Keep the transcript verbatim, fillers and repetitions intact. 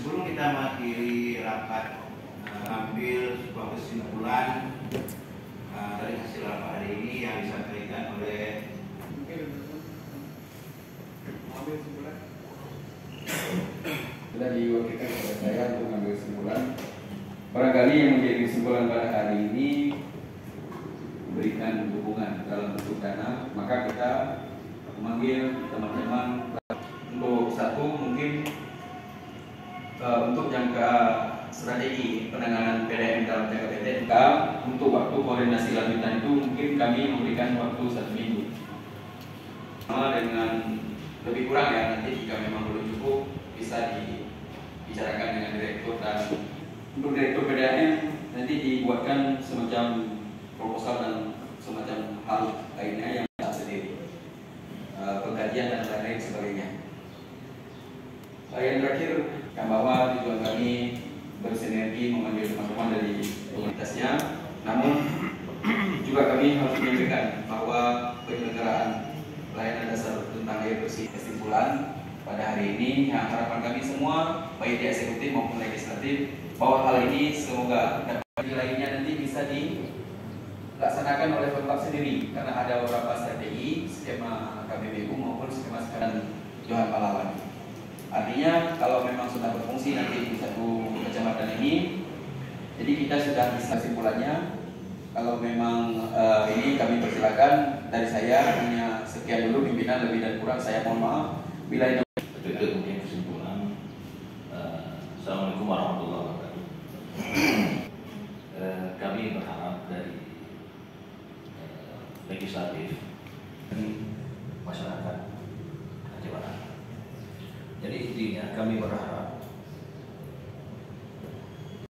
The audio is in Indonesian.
sebelum kita mengakhiri rapat, uh, ambil sebuah kesimpulan uh, dari hasil rapat hari ini yang disampaikan oleh sudah diwakilkan kepada saya untuk mengambil kesimpulan. Barangkali yang menjadi kesimpulan pada hari ini memberikan dukungan dalam bentuk dana, maka kita memanggil teman-teman untuk satu mungkin uh, untuk jangka strategi penanganan P D M dalam jangka pendek. Untuk waktu koordinasi lanjutan itu mungkin kami memberikan waktu satu minggu. Sama dengan lebih kurang ya, nanti jika memang belum cukup bisa dibicarakan dengan direktur, dan untuk direktur P D M nanti dibuatkan semacam proposal dan semacam hal lainnya yang sendiri, uh, pengkajian dan lain-lain sebagainya. Uh, yang terakhir, yang bahwa tujuan kami bersinergi memanggil teman-teman dari komunitasnya, namun juga kami harus menyampaikan bahwa penyelenggaraan pelayanan dasar tentang air bersih kesimpulan pada hari ini, yang harapan kami semua baik di eksekutif maupun legislatif bahwa hal ini semoga dapat lainnya nanti bisa dilaksanakan oleh Pemkab sendiri, karena ada beberapa strategi skema K B B U maupun skema sekarang Johan Pahlawan. Artinya kalau memang sudah berfungsi nanti di satu kecamatan ini, jadi kita sudah bisa kesimpulannya. Kalau memang uh, ini kami persilakan, dari saya hanya sekian dulu, pimpinan lebih dan kurang saya mohon maaf. Bila itu itu mungkin kesimpulan. Uh, Assalamualaikum warahmatullahi wabarakatuh. uh, kami berharap dari uh, legislatif dan masyarakat Aceh Barat. Jadi intinya kami berharap